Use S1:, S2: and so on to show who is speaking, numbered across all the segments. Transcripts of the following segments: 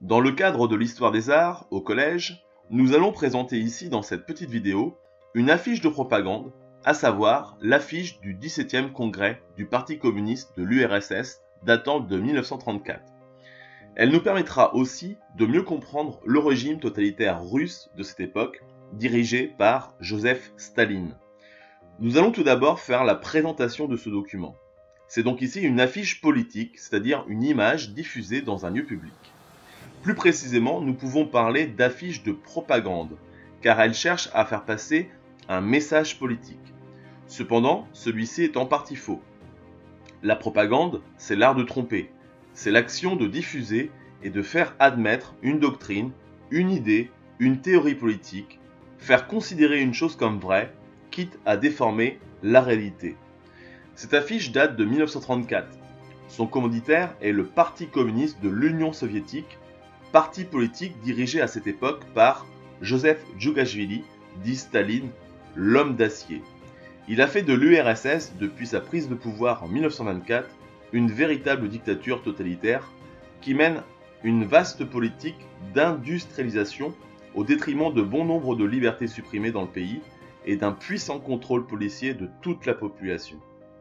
S1: Dans le cadre de l'histoire des arts, au collège, nous allons présenter ici dans cette petite vidéo une affiche de propagande, à savoir l'affiche du 17e congrès du Parti communiste de l'URSS datant de 1934. Elle nous permettra aussi de mieux comprendre le régime totalitaire russe de cette époque, dirigé par Joseph Staline. Nous allons tout d'abord faire la présentation de ce document. C'est donc ici une affiche politique, c'est-à-dire une image diffusée dans un lieu public. Plus précisément, nous pouvons parler d'affiche de propagande, car elle cherche à faire passer un message politique. Cependant, celui-ci est en partie faux. La propagande, c'est l'art de tromper. C'est l'action de diffuser et de faire admettre une doctrine, une idée, une théorie politique, faire considérer une chose comme vraie, quitte à déformer la réalité. Cette affiche date de 1934. Son commanditaire est le Parti communiste de l'Union soviétique, parti politique dirigé à cette époque par Joseph Djougashvili, dit Staline, l'homme d'acier. Il a fait de l'URSS, depuis sa prise de pouvoir en 1924, une véritable dictature totalitaire qui mène une vaste politique d'industrialisation au détriment de bon nombre de libertés supprimées dans le pays et d'un puissant contrôle policier de toute la population.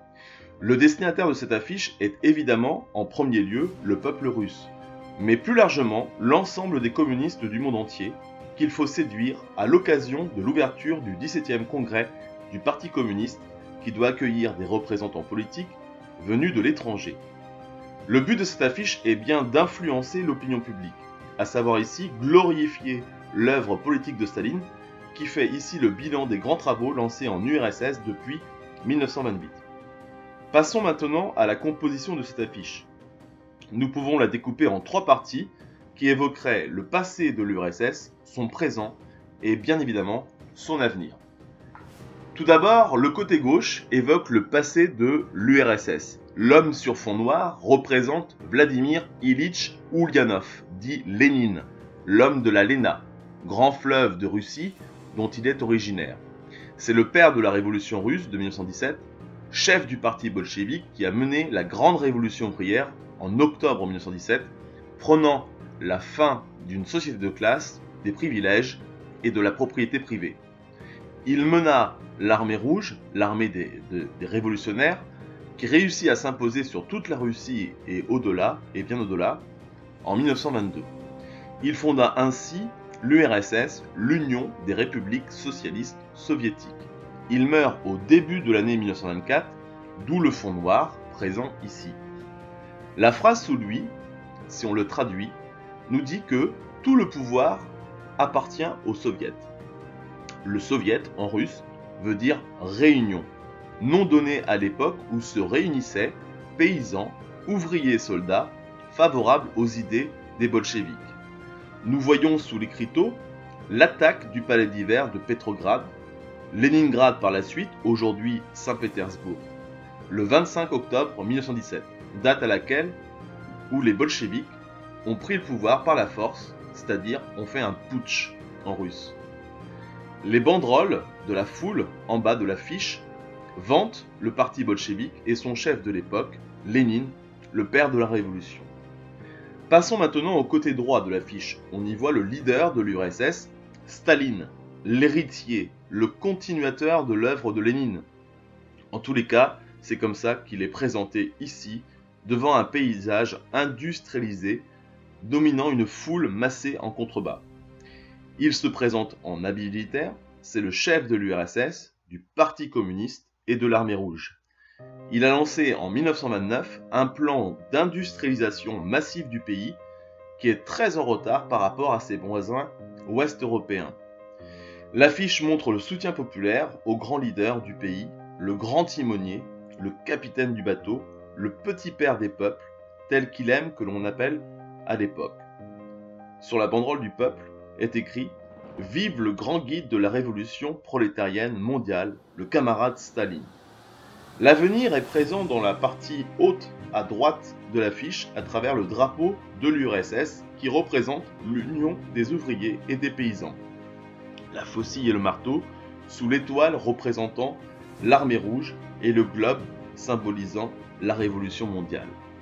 S1: Le destinataire de cette affiche est évidemment, en premier lieu, le peuple russe, mais plus largement l'ensemble des communistes du monde entier qu'il faut séduire à l'occasion de l'ouverture du 17e congrès du Parti communiste qui doit accueillir des représentants politiques venus de l'étranger. Le but de cette affiche est bien d'influencer l'opinion publique, à savoir ici glorifier l'œuvre politique de Staline qui fait ici le bilan des grands travaux lancés en URSS depuis 1928. Passons maintenant à la composition de cette affiche. Nous pouvons la découper en trois parties qui évoqueraient le passé de l'URSS, son présent et bien évidemment son avenir. Tout d'abord, le côté gauche évoque le passé de l'URSS. L'homme sur fond noir représente Vladimir Ilitch Ulyanov, dit Lénine, l'homme de la Léna, grand fleuve de Russie dont il est originaire. C'est le père de la révolution russe de 1917, chef du parti bolchevique qui a mené la grande révolution ouvrière en octobre 1917, prônant la fin d'une société de classe, des privilèges et de la propriété privée. Il mena l'armée rouge, l'armée des révolutionnaires, qui réussit à s'imposer sur toute la Russie et au-delà, et bien au-delà, en 1922. Il fonda ainsi l'URSS, l'Union des républiques socialistes soviétiques. Il meurt au début de l'année 1924, d'où le fond noir présent ici. La phrase sous lui, si on le traduit, nous dit que tout le pouvoir appartient aux soviets. Le soviet en russe veut dire réunion, nom donné à l'époque où se réunissaient paysans, ouvriers et soldats favorables aux idées des bolcheviks. Nous voyons sous l'écriteau l'attaque du palais d'hiver de Petrograd, Leningrad par la suite, aujourd'hui Saint-Pétersbourg, le 25 octobre 1917, date à laquelle où les bolcheviks ont pris le pouvoir par la force, c'est-à-dire ont fait un putsch en russe. Les banderoles de la foule en bas de l'affiche vantent le parti bolchevique et son chef de l'époque, Lénine, le père de la révolution. Passons maintenant au côté droit de l'affiche. On y voit le leader de l'URSS, Staline, l'héritier, le continuateur de l'œuvre de Lénine. En tous les cas, c'est comme ça qu'il est présenté ici, devant un paysage industrialisé, dominant une foule massée en contrebas. Il se présente en habit militaire, c'est le chef de l'URSS, du Parti communiste et de l'Armée rouge. Il a lancé en 1929 un plan d'industrialisation massive du pays qui est très en retard par rapport à ses voisins ouest-européens. L'affiche montre le soutien populaire au grand leader du pays, le grand timonier, le capitaine du bateau, le petit père des peuples, tel qu'il aime que l'on appelle à l'époque. Sur la banderole du peuple est écrit « Vive le grand guide de la révolution prolétarienne mondiale, le camarade Staline ». L'avenir est présent dans la partie haute à droite de l'affiche à travers le drapeau de l'URSS qui représente l'union des ouvriers et des paysans. La faucille et le marteau sous l'étoile représentant l'armée rouge et le globe symbolisant la révolution mondiale.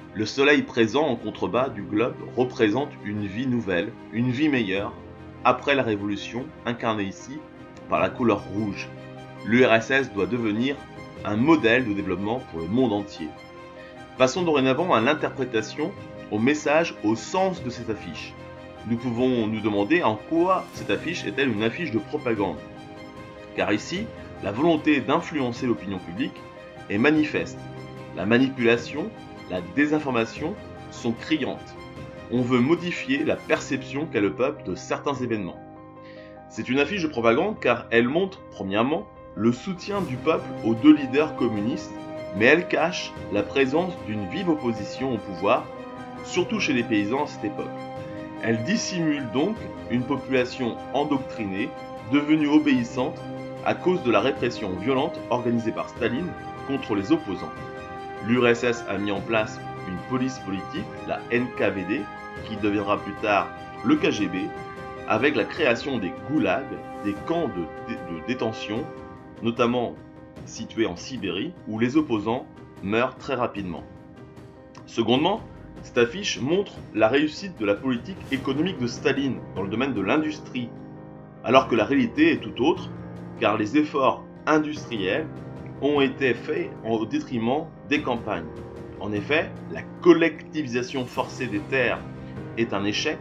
S1: Le soleil présent en contrebas du globe représente une vie nouvelle, une vie meilleure, après la révolution, incarnée ici par la couleur rouge. L'URSS doit devenir un modèle de développement pour le monde entier. Passons dorénavant à l'interprétation, au message, au sens de cette affiche. Nous pouvons nous demander en quoi cette affiche est-elle une affiche de propagande. Car ici, la volonté d'influencer l'opinion publique est manifeste. La manipulation, la désinformation sont criantes. On veut modifier la perception qu'a le peuple de certains événements. C'est une affiche de propagande car elle montre, premièrement, le soutien du peuple aux deux leaders communistes, mais elle cache la présence d'une vive opposition au pouvoir, surtout chez les paysans à cette époque. Elle dissimule donc une population endoctrinée, devenue obéissante à cause de la répression violente organisée par Staline contre les opposants. L'URSS a mis en place une police politique, la NKVD, qui deviendra plus tard le KGB, avec la création des goulags, des camps de détention, notamment situés en Sibérie, où les opposants meurent très rapidement. Secondement, cette affiche montre la réussite de la politique économique de Staline dans le domaine de l'industrie, alors que la réalité est tout autre, car les efforts industriels ont été faits au détriment des campagnes. En effet, la collectivisation forcée des terres est un échec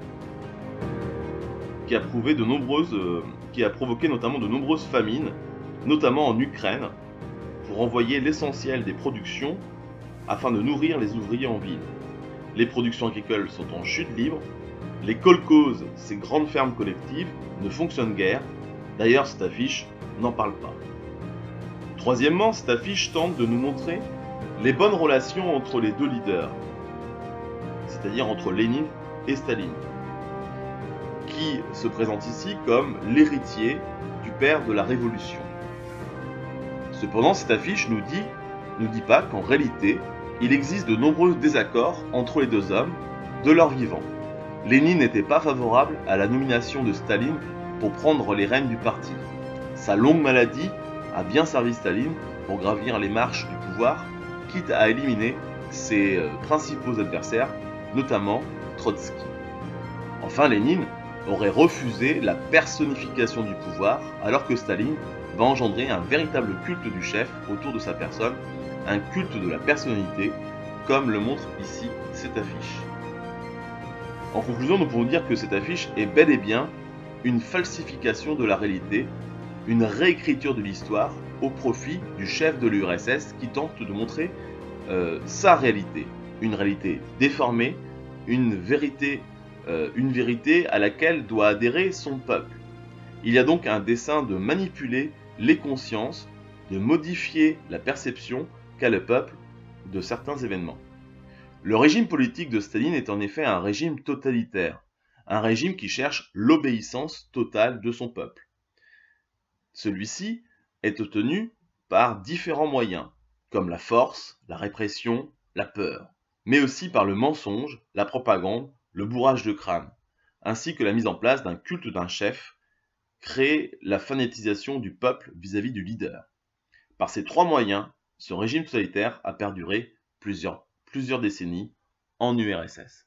S1: qui a provoqué notamment de nombreuses famines, notamment en Ukraine, pour envoyer l'essentiel des productions afin de nourrir les ouvriers en ville. Les productions agricoles sont en chute libre, les kolkhozes, ces grandes fermes collectives, ne fonctionnent guère, d'ailleurs cette affiche n'en parle pas. Troisièmement, cette affiche tente de nous montrer les bonnes relations entre les deux leaders, c'est-à-dire entre Lénine et Staline, qui se présente ici comme l'héritier du père de la Révolution. Cependant, cette affiche nous dit pas qu'en réalité, il existe de nombreux désaccords entre les deux hommes de leur vivant. Lénine n'était pas favorable à la nomination de Staline pour prendre les rênes du parti. Sa longue maladie a bien servi Staline pour gravir les marches du pouvoir, quitte à éliminer ses principaux adversaires, notamment Trotsky. Enfin, Lénine aurait refusé la personnification du pouvoir, alors que Staline va engendrer un véritable culte du chef autour de sa personne, un culte de la personnalité, comme le montre ici cette affiche. En conclusion, nous pouvons dire que cette affiche est bel et bien une falsification de la réalité, une réécriture de l'histoire au profit du chef de l'URSS qui tente de montrer sa réalité, une réalité déformée, une vérité à laquelle doit adhérer son peuple. Il y a donc un dessein de manipuler les consciences, de modifier la perception qu'a le peuple de certains événements. Le régime politique de Staline est en effet un régime totalitaire, un régime qui cherche l'obéissance totale de son peuple. Celui-ci est obtenu par différents moyens, comme la force, la répression, la peur, mais aussi par le mensonge, la propagande, le bourrage de crâne, ainsi que la mise en place d'un culte d'un chef, créer la fanatisation du peuple vis-à-vis du leader. Par ces trois moyens, ce régime totalitaire a perduré plusieurs décennies en URSS.